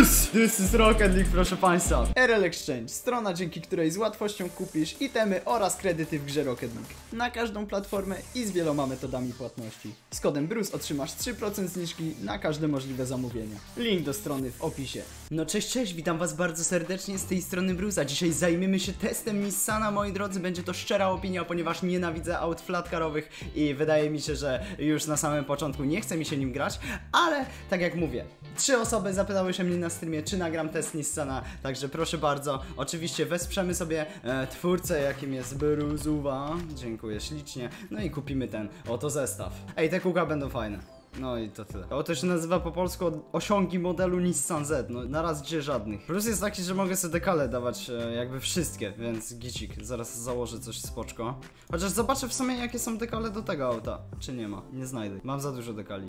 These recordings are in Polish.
This is Rocket League, proszę państwa. RL Exchange, strona, dzięki której z łatwością kupisz itemy oraz kredyty w grze Rocket League na każdą platformę i z wieloma metodami płatności. Z kodem BRUCE otrzymasz 3% zniżki na każde możliwe zamówienie. Link do strony w opisie. No cześć, witam was bardzo serdecznie z tej strony BRUCE, a dzisiaj zajmiemy się testem Nissana, moi drodzy. Będzie to szczera opinia, ponieważ nienawidzę aut flatcarowych i wydaje mi się, że już na samym początku nie chce mi się nim grać, ale tak jak mówię, 3 osoby zapytały się mnie na streamie, czy nagram test Nissana, także proszę bardzo, oczywiście wesprzemy sobie twórcę, jakim jest Bruzuwa, dziękuję ślicznie, no i kupimy ten oto zestaw. Ej, te kółka będą fajne. No i to tyle. O, to się nazywa po polsku osiągi modelu Nissan Z. No na raz gdzie żadnych. Plus jest taki, że mogę sobie dekale dawać jakby wszystkie, więc gicik. Zaraz założę coś spoczko. Chociaż zobaczę w sumie jakie są dekale do tego auta. Czy nie ma? Nie znajdę. Mam za dużo dekali.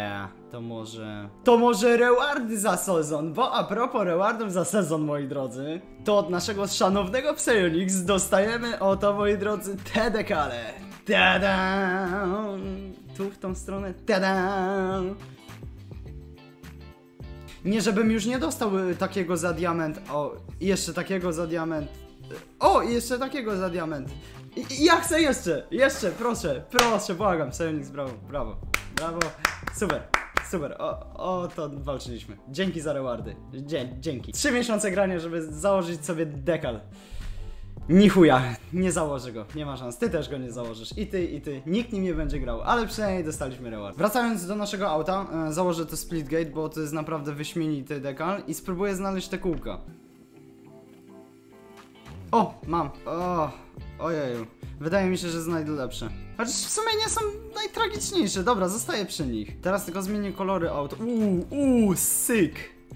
To może rewardy za sezon. Bo a propos rewardów za sezon, moi drodzy, to od naszego szanownego Psyonix dostajemy oto, moi drodzy, te dekale. Tada! Tu w tą stronę. Tada! Nie, żebym już nie dostał takiego za diament. O, jeszcze takiego za diament. O, jeszcze takiego za diament. Ja chcę jeszcze, proszę, błagam. Psyonix, brawo. Super, o to walczyliśmy. Dzięki za rewardy. Dzięki. 3 miesiące grania, żeby założyć sobie dekal. Ni chuja, nie założę go, nie ma szans, ty też go nie założysz, i ty, nikt nim nie będzie grał, ale przynajmniej dostaliśmy reward. Wracając do naszego auta, założę to Splitgate, bo to jest naprawdę wyśmienity dekal i spróbuję znaleźć te kółka. O, mam, ojeju, wydaje mi się, że znajdę lepsze. Chociaż w sumie nie są najtragiczniejsze, dobra, zostaję przy nich. Teraz tylko zmienię kolory auta, syk,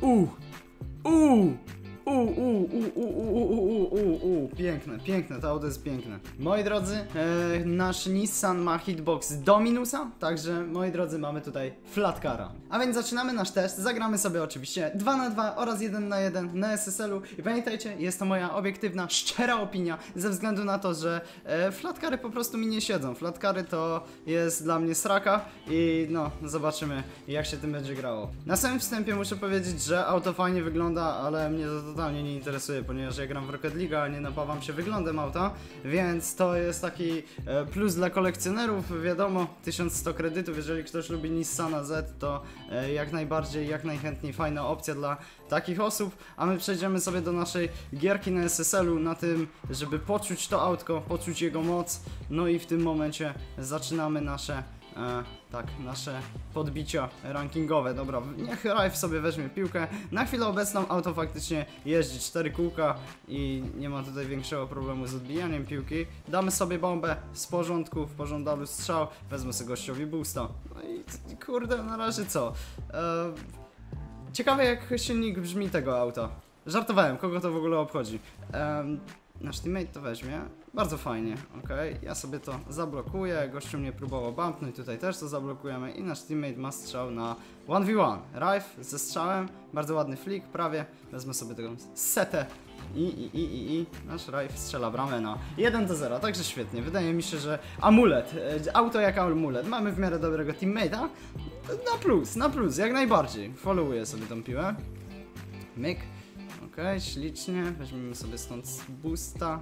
piękne, to auto jest piękne. Moi drodzy, nasz Nissan ma hitbox do minusa, także moi drodzy, mamy tutaj flatcara. A więc zaczynamy nasz test, zagramy sobie oczywiście 2 na 2 oraz 1 na 1 na SSL-u i pamiętajcie, jest to moja obiektywna, szczera opinia, ze względu na to, że flatcary po prostu mi nie siedzą. Flatcary to jest dla mnie sraka i no, zobaczymy jak się tym będzie grało. Na samym wstępie muszę powiedzieć, że auto fajnie wygląda, ale mnie to totalnie nie interesuje, ponieważ ja gram w Rocket League, a nie napawam się wyglądem auta, więc to jest taki plus dla kolekcjonerów, wiadomo, 1100 kredytów, jeżeli ktoś lubi Nissana Z, to jak najbardziej, jak najchętniej fajna opcja dla takich osób, a my przejdziemy sobie do naszej gierki na SSL-u, na tym, żeby poczuć to autko, poczuć jego moc, no i w tym momencie zaczynamy nasze nasze podbicia rankingowe. Dobra, niech Rife sobie weźmie piłkę. Na chwilę obecną auto faktycznie jeździ 4 kółka i nie ma tutaj większego problemu z odbijaniem piłki. Damy sobie bombę z porządku, w pożądalu strzał. Wezmę sobie gościowi boosta. No i kurde, na razie co? Ciekawe jak silnik brzmi tego auta. Żartowałem, kogo to w ogóle obchodzi. Nasz teammate to weźmie. Bardzo fajnie, okej. Ja sobie to zablokuję. Gościu mnie próbował bumpnąć, tutaj też to zablokujemy. I nasz teammate ma strzał na 1v1. Rife ze strzałem. Bardzo ładny flick, prawie. Wezmę sobie tego setę. I nasz Rife strzela bramę na 1-0, także świetnie. Wydaje mi się, że amulet, auto jak amulet. Mamy w miarę dobrego teammate'a. Na plus, jak najbardziej. Followuję sobie tą piłę. Myk. Okej, ślicznie. Weźmiemy sobie stąd boosta.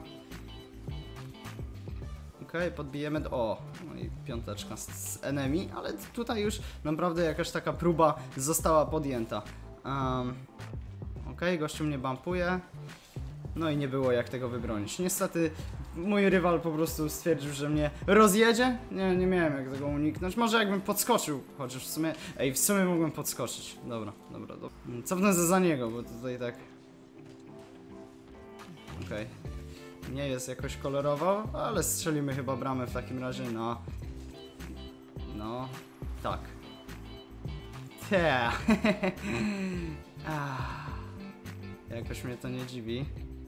Okej, podbijemy do... O, no i piąteczka z enemy, ale tutaj już naprawdę jakaś taka próba została podjęta. Okej, gościu mnie bumpuje. No i nie było jak tego wybronić. Niestety mój rywal po prostu stwierdził, że mnie rozjedzie. Nie miałem jak tego uniknąć. Może jakbym podskoczył, chociaż w sumie mogłem podskoczyć. Dobra. Cofnę za niego, bo tutaj tak... Okej. Nie jest jakoś kolorowo, ale strzelimy chyba bramę w takim razie na... No, tak. Jakoś mnie to nie dziwi.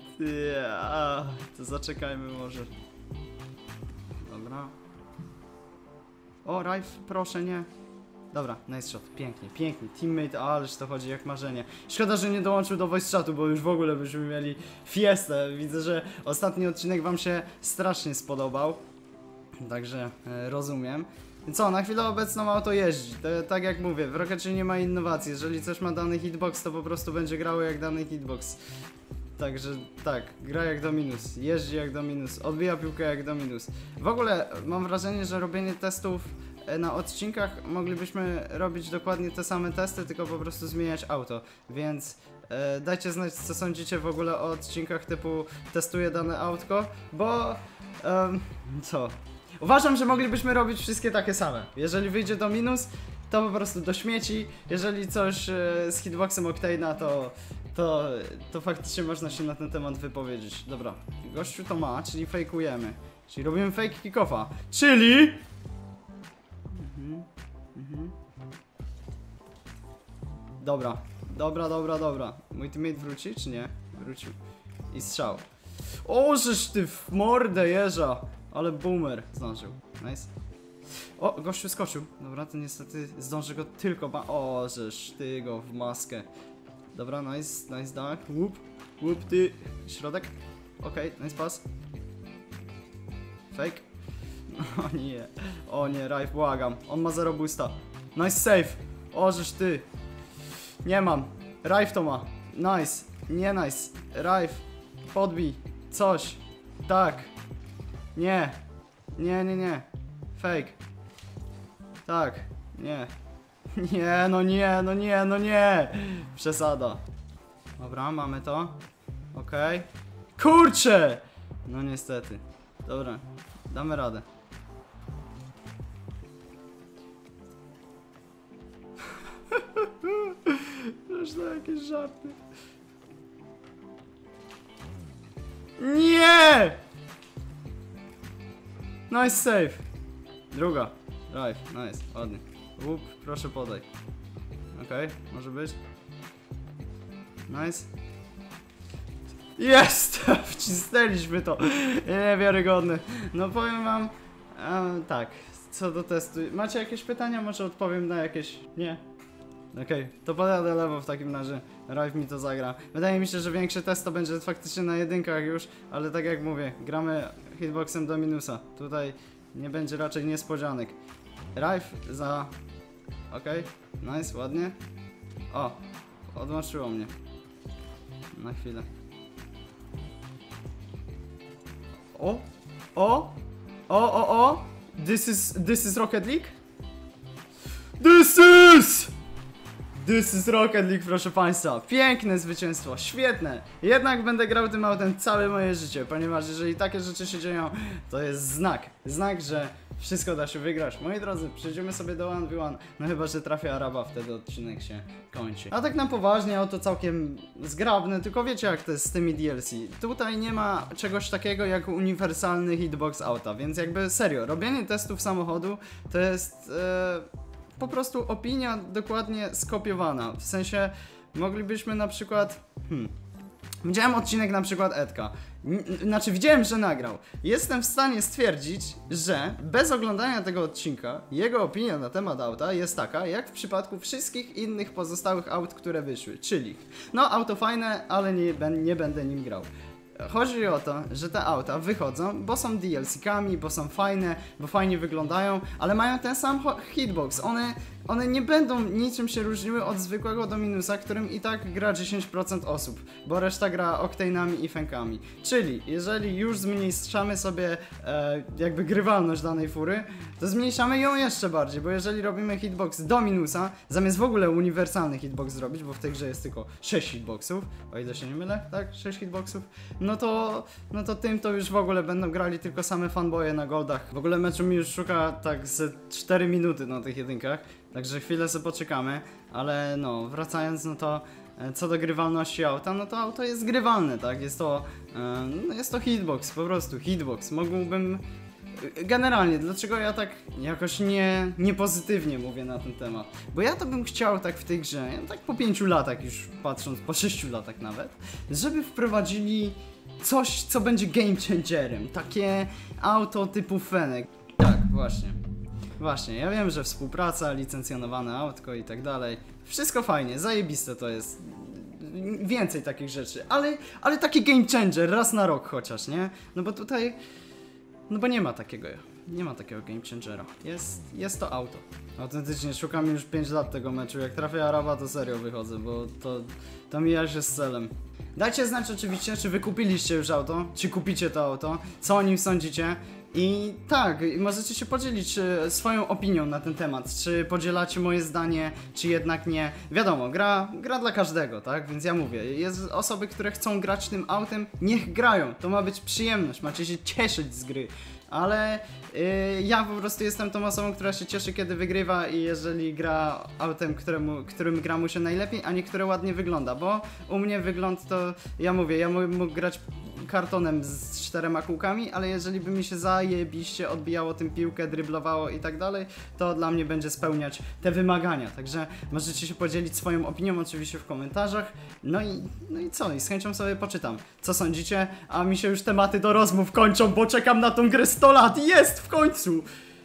To zaczekajmy może. Dobra. O, Rife, proszę nie. Dobra, nice shot, pięknie, teammate, ależ to chodzi jak marzenie. Szkoda, że nie dołączył do voice chatu, bo już w ogóle byśmy mieli fiestę. Widzę, że ostatni odcinek wam się strasznie spodobał. Także rozumiem. Co, na chwilę obecną auto jeździ, tak jak mówię, w Rockecie nie ma innowacji, jeżeli coś ma dany hitbox, to po prostu będzie grało jak dany hitbox. Także tak, gra jak Dominus, jeździ jak Dominus, odbija piłkę jak Dominus. W ogóle mam wrażenie, że robienie testów na odcinkach moglibyśmy robić dokładnie te same testy, tylko po prostu zmieniać auto, więc dajcie znać, co sądzicie w ogóle o odcinkach typu testuję dane autko, bo co? Uważam, że moglibyśmy robić wszystkie takie same. Jeżeli wyjdzie Dominus, to po prostu do śmieci, jeżeli coś z hitboxem Octane'a, to faktycznie można się na ten temat wypowiedzieć. Dobra, gościu to ma, czyli fejkujemy. Czyli robimy fake kickoffa. Czyli... Dobra. Mój teammate wróci, czy nie? Wrócił. I strzał. O, żeż ty w mordę jeża. Ale boomer zdążył. Nice. O, gościu skoczył. Dobra, to niestety zdąży go tylko o, żeż ty go w maskę. Dobra, nice, tak. Łup, ty. Środek. Okej, nice pass. Fake. O nie, Rife, błagam. On ma 0 boosta. Nice save. O, żeż ty. Nie mam. Rife to ma. Nice. Nie nice. Rife. Podbij. Coś. Tak. Nie. Nie. Fake. Tak. Nie. Nie. Przesada. Dobra, mamy to. Okej. Kurczę! No niestety. Dobra. Damy radę. Już to jakieś żarty. Nie! Nice save. Druga. Drive. Nice. Ładnie. Łup, proszę podaj. Okej, może być. Nice. Jest! Wcisnęliśmy to. Niewiarygodne. No powiem wam... tak. Co do testu. Macie jakieś pytania? Może odpowiem na jakieś... Nie. Okej, to pojadę lewo w takim razie. Rife mi to zagra. Wydaje mi się, że większy test to będzie faktycznie na jedynkach już, ale tak jak mówię, gramy hitboxem Dominusa. Tutaj nie będzie raczej niespodzianek. Rife za... Okej, nice, ładnie. O, odłączyło mnie. Na chwilę. O! This is Rocket League? This is Rocket League, proszę państwa. Piękne zwycięstwo, świetne. Jednak będę grał tym autem całe moje życie, ponieważ jeżeli takie rzeczy się dzieją, to jest znak. Znak, że wszystko da się wygrać. Moi drodzy, przejdziemy sobie do 1v1. No chyba, że trafię Araba, wtedy odcinek się kończy. A tak na poważnie, auto całkiem zgrabne, tylko wiecie jak to jest z tymi DLC. Tutaj nie ma czegoś takiego jak uniwersalny hitbox auta, więc jakby serio, robienie testów samochodu to jest... po prostu opinia dokładnie skopiowana. W sensie moglibyśmy na przykład... Widziałem odcinek na przykład Edka. Znaczy widziałem, że nagrał. Jestem w stanie stwierdzić, że bez oglądania tego odcinka jego opinia na temat auta jest taka, jak w przypadku wszystkich innych pozostałych aut, które wyszły. Czyli, no auto fajne, ale nie będę nim grał. Chodzi o to, że te auta wychodzą, bo są DLC-kami, bo są fajne, bo fajnie wyglądają, ale mają ten sam hitbox. One nie będą niczym się różniły od zwykłego Dominusa, którym i tak gra 10% osób, bo reszta gra Octane'ami i Fenkami. Czyli, jeżeli już zmniejszamy sobie jakby grywalność danej fury, to zmniejszamy ją jeszcze bardziej, bo jeżeli robimy hitbox Dominusa, zamiast w ogóle uniwersalny hitbox zrobić, bo w tej grze jest tylko 6 hitboxów, o ile się nie mylę, tak? 6 hitboxów, no to tym to już w ogóle będą grali tylko same fanboye na goldach. W ogóle meczu mi już szuka tak ze 4 minuty na tych jedynkach. Także chwilę sobie poczekamy, ale no, wracając, no to co do grywalności auta, no to auto jest grywalne, tak? Jest to hitbox, po prostu hitbox. Mógłbym... Generalnie, dlaczego ja tak jakoś nie pozytywnie mówię na ten temat? Bo ja to bym chciał tak w tej grze, tak po 5 latach już patrząc, po 6 latach nawet, żeby wprowadzili coś, co będzie game changerem. Takie auto typu Fennec. Tak, właśnie. Właśnie, ja wiem, że współpraca, licencjonowane autko i tak dalej. Wszystko fajnie, zajebiste to jest. Więcej takich rzeczy, ale taki game changer raz na rok chociaż, nie? No bo tutaj... No bo nie ma takiego Nie ma takiego game changera. Jest to auto. Autentycznie szukam już 5 lat tego meczu. Jak trafię Araba, to serio wychodzę, bo to mija się z celem. Dajcie znać oczywiście, czy wy kupiliście już auto, czy kupicie to auto, co o nim sądzicie. I tak, możecie się podzielić swoją opinią na ten temat, czy podzielacie moje zdanie, czy jednak nie. Wiadomo, gra dla każdego, tak? Więc ja mówię, jest osoby, które chcą grać tym autem, niech grają, to ma być przyjemność, macie się cieszyć z gry. Ale ja po prostu jestem tą osobą, która się cieszy, kiedy wygrywa i jeżeli gra autem, którym gra mu się najlepiej, a nie które ładnie wygląda, bo u mnie wygląd to, ja mówię, ja mógł grać kartonem z 4 kółkami, ale jeżeli by mi się zajebiście odbijało tym piłkę, dryblowało i tak dalej, to dla mnie będzie spełniać te wymagania, także możecie się podzielić swoją opinią oczywiście w komentarzach, no i co, i z chęcią sobie poczytam, co sądzicie, a mi się już tematy do rozmów kończą, bo czekam na tą grę 100 lat, jest w końcu,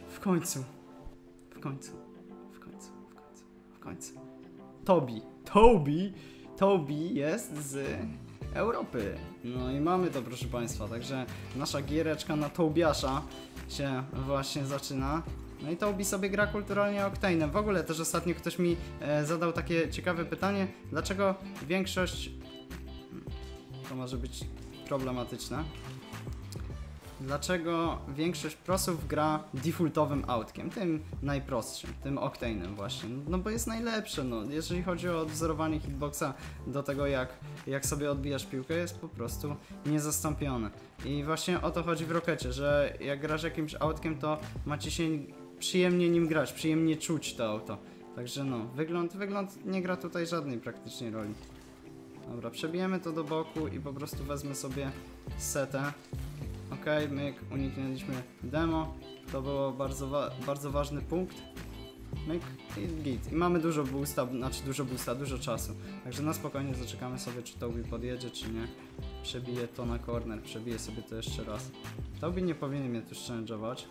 Toby jest z Europy. No i mamy to, proszę Państwa, także nasza giereczka na Tobiasza się właśnie zaczyna. No i Toby sobie gra kulturalnie Octane'em. W ogóle też ostatnio ktoś mi zadał takie ciekawe pytanie, dlaczego większość... To może być problematyczne. Dlaczego większość prosów gra defaultowym autkiem, tym najprostszym, tym Octane'em właśnie, no bo jest najlepsze, no, jeżeli chodzi o odwzorowanie hitboxa do tego jak sobie odbijasz piłkę, jest po prostu niezastąpione. I właśnie o to chodzi w Rockecie, że jak grasz jakimś autkiem, to macie się przyjemnie nim grać, przyjemnie czuć to auto. Także no, wygląd nie gra tutaj żadnej praktycznie roli. Dobra, przebijemy to do boku i po prostu wezmę sobie setę. Okej, myk, uniknęliśmy demo, to było bardzo ważny punkt. Myk i git. I mamy dużo boosta, dużo czasu. Także na spokojnie zaczekamy sobie, czy Toby podjedzie, czy nie. Przebije to na corner, przebije sobie to jeszcze raz. Toby nie powinien mnie tu challenge'ować.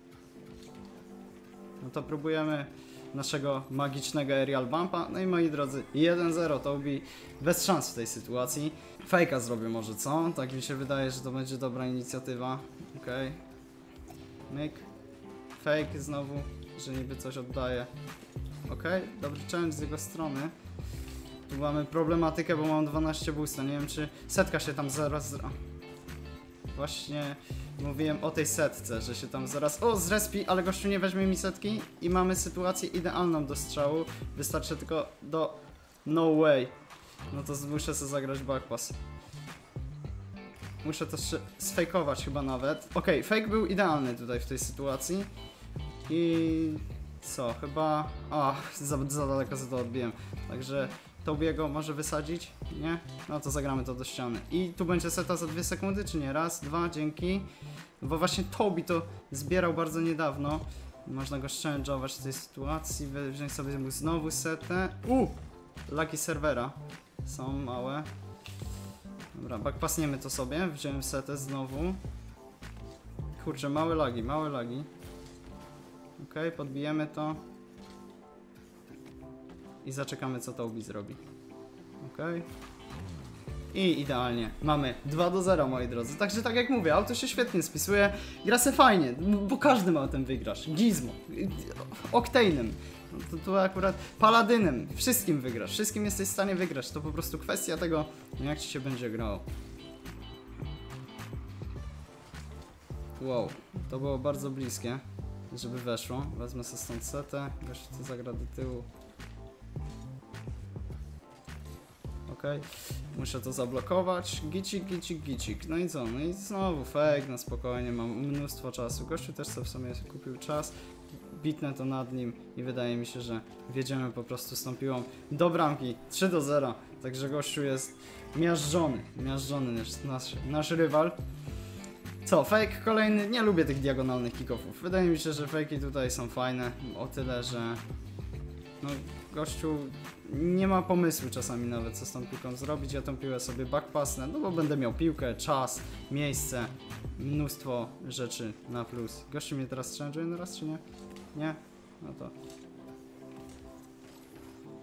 No to próbujemy naszego magicznego aerial bumpa. No i moi drodzy, 1-0, Toby bez szans w tej sytuacji. Fejka zrobię może, co? Tak mi się wydaje, że to będzie dobra inicjatywa. Okej. Myk. Fake znowu, że niby coś oddaje. Okej, dobry challenge z jego strony. Tu mamy problematykę, bo mam 12 boosta. Nie wiem, czy setka się tam zaraz... Właśnie mówiłem o tej setce, że się tam zaraz... O, zrespi, ale gościu nie weźmie mi setki i mamy sytuację idealną do strzału. Wystarczy tylko do... No way. No to muszę sobie zagrać backpass. Muszę to sfejkować chyba nawet. Okej, fake był idealny tutaj w tej sytuacji. I... co? Chyba... za daleko za to odbiłem. Także Tobiego może wysadzić? Nie? No to zagramy to do ściany. I tu będzie seta za 2 sekundy, czy nie? Raz, dwa, dzięki. Bo właśnie Toby to zbierał bardzo niedawno. Można go challenge'ować w tej sytuacji. Wziąć sobie mu znowu setę. Lagi serwera są małe. Dobra, backpassniemy to sobie. Wziąłem setę znowu. Kurczę, małe lagi. Okej, podbijemy to. I zaczekamy, co Toby zrobi. Okej. I idealnie. Mamy 2-0, moi drodzy. Także tak jak mówię, auto się świetnie spisuje. Gra se fajnie, bo każdym autem wygrasz. Gizmo, Octane'em. No tu akurat Paladynem. Wszystkim wygrasz. Wszystkim jesteś w stanie wygrać. To po prostu kwestia tego, jak ci się będzie grało. Wow, to było bardzo bliskie, żeby weszło. Wezmę sobie stąd setę. Gość to zagra do tyłu. Okej, muszę to zablokować. Gicik. No i co? No i znowu fake, na spokojnie, mam mnóstwo czasu. Gościu też sobie w sumie kupił czas. Bitnę to nad nim i wydaje mi się, że wjedziemy po prostu z tą piłą do bramki. 3-0. Także gościu jest miażdżony nasz rywal. Co, fake kolejny? Nie lubię tych diagonalnych kickoffów. Wydaje mi się, że fake'i tutaj są fajne. O tyle, że no, gościu nie ma pomysłu czasami nawet, co z tą piłką zrobić. Ja tą piłę sobie backpassnę, no bo będę miał piłkę, czas, miejsce, mnóstwo rzeczy na plus. Gościu mnie teraz challenge'uje na raz, czy nie? Nie? No to...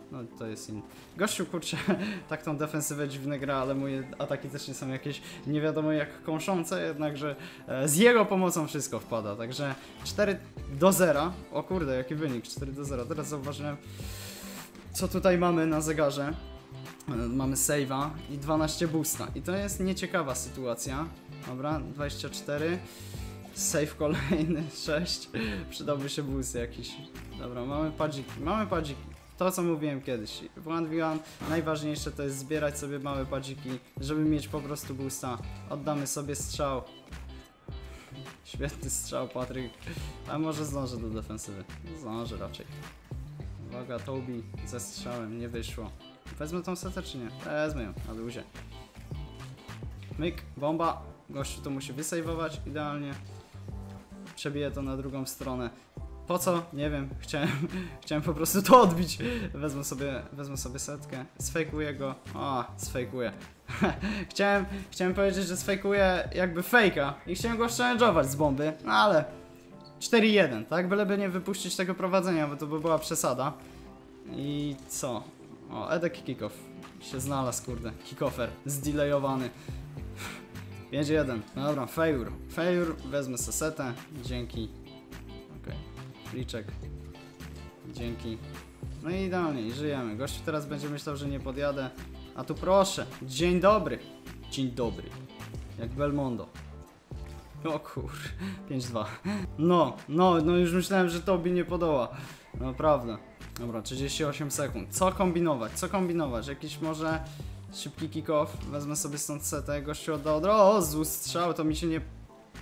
No to jest inny. Gościu, kurczę, tak tą defensywę dziwnie gra, ale moje ataki też nie są jakieś nie wiadomo jak kąszące, jednakże z jego pomocą wszystko wpada, także 4-0. O kurde, jaki wynik, 4-0. Teraz zauważyłem, co tutaj mamy na zegarze. Mamy save'a i 12 boosta. I to jest nieciekawa sytuacja. Dobra, 24. Save kolejny, 6. Przydałby się boost jakiś. Dobra, mamy padziki. Mamy padziki. To co mówiłem kiedyś. W 1v1 najważniejsze to jest zbierać sobie małe padziki, żeby mieć po prostu boosta. Oddamy sobie strzał. Świetny strzał, Patryk. A może zdążę do defensywy? Zdążę raczej. Uwaga, Toby ze strzałem, nie wyszło. Wezmę tą setę czy nie? Wezmę ją, na luzie. Myk, bomba. Gościu to musi wysejwować idealnie. Przebiję to na drugą stronę. Po co? Nie wiem. Chciałem po prostu to odbić. Wezmę sobie setkę. Sfejkuję go. O, sfejkuję. Chciałem powiedzieć, że sfejkuję jakby fejka. I chciałem go challenge'ować z bomby. No ale 4-1, tak? Byleby nie wypuścić tego prowadzenia, bo to by była przesada. I co? O, Edek kickoff. Się znalazł, kurde. Kickoffer. Zdelayowany. 5-1. Dobra, failure. Failure. Wezmę setę. Dzięki. Okej. Liczek. Dzięki. No i idealnie. I żyjemy. Gościu teraz będzie myślał, że nie podjadę. A tu proszę. Dzień dobry. Dzień dobry. Jak Belmondo. O kur... 5-2. No już myślałem, że Tobi nie podoła. Naprawdę. Dobra, 38 sekund. Co kombinować? Co kombinować? Jakiś może szybki kick-off. Wezmę sobie stąd setę. Gościu odda od razu strzał, to mi się nie...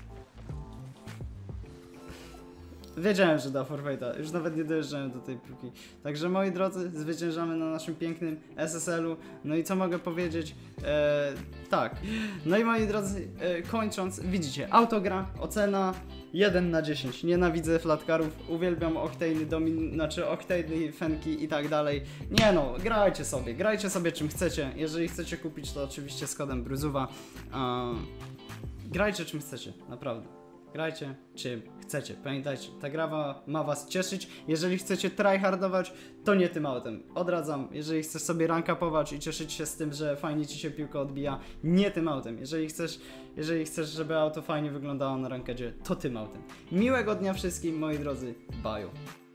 Wiedziałem, że da forfeita. Już nawet nie dojeżdżałem do tej piłki. Także moi drodzy, zwyciężamy na naszym pięknym SSL-u. No i co mogę powiedzieć? Tak. No i moi drodzy, kończąc, widzicie, autogra, ocena 1/10. Nienawidzę flatkarów, uwielbiam Octane, fenki i tak dalej. Nie no, grajcie sobie czym chcecie. Jeżeli chcecie kupić, to oczywiście z kodem Bruzuwa. Grajcie czym chcecie, naprawdę. Grajcie czym chcecie. Pamiętajcie, ta gra ma was cieszyć. Jeżeli chcecie tryhardować, to nie tym autem. Odradzam. Jeżeli chcesz sobie rank-upować i cieszyć się z tym, że fajnie ci się piłka odbija, nie tym autem. Jeżeli chcesz, żeby auto fajnie wyglądało na rankedzie, to tym autem. Miłego dnia wszystkim, moi drodzy. Bye.